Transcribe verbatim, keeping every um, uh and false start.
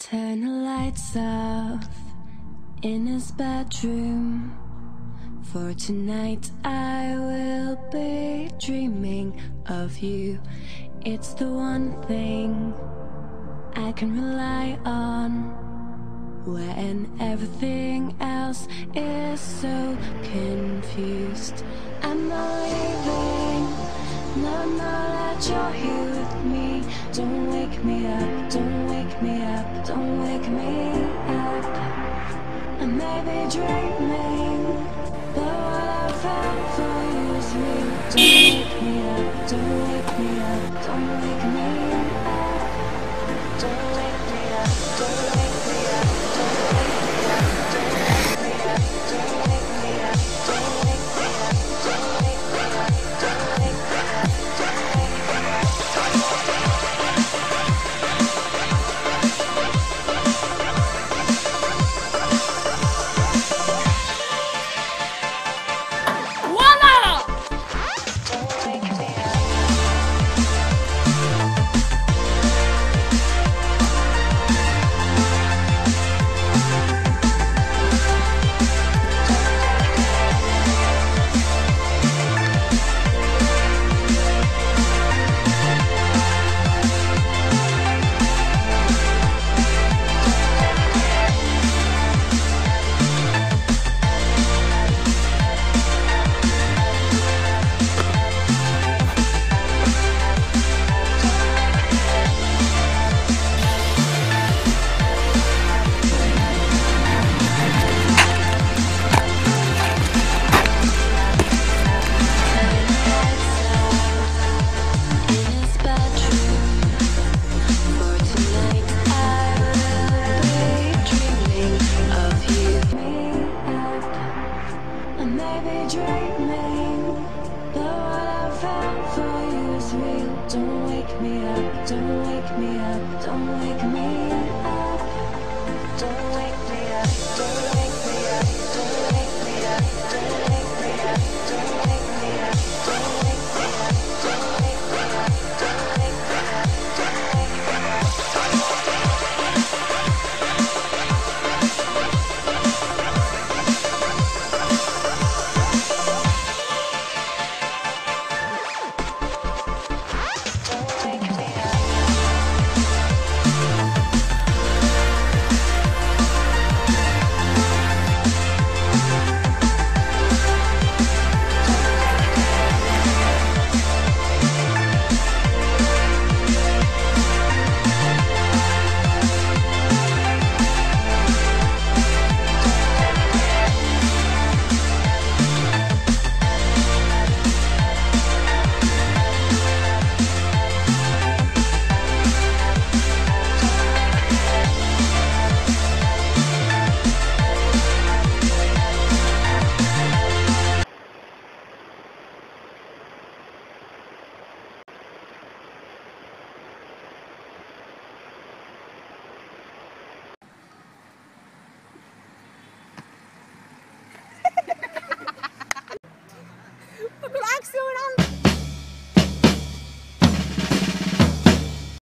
Turn the lights off in his bedroom. For tonight I will be dreaming of you. It's the one thing I can rely on when everything else is so confused. I'm not leaving, no, no, that you're here with me. Don't wake me up, don't wake me up, don't wake me up. I may be dreaming, but what I found for you is real. Don't wake me up, don't wake me up, don't wake me up. Don't wake me up, don't wake me up, don't wake me up, don't wake me up, don't wake me up, don't wake me up, don't wake me up, don't wake me up, don't wake me up. Don't wake me up, don't wake me up, don't wake me up. Don't wake me up, don't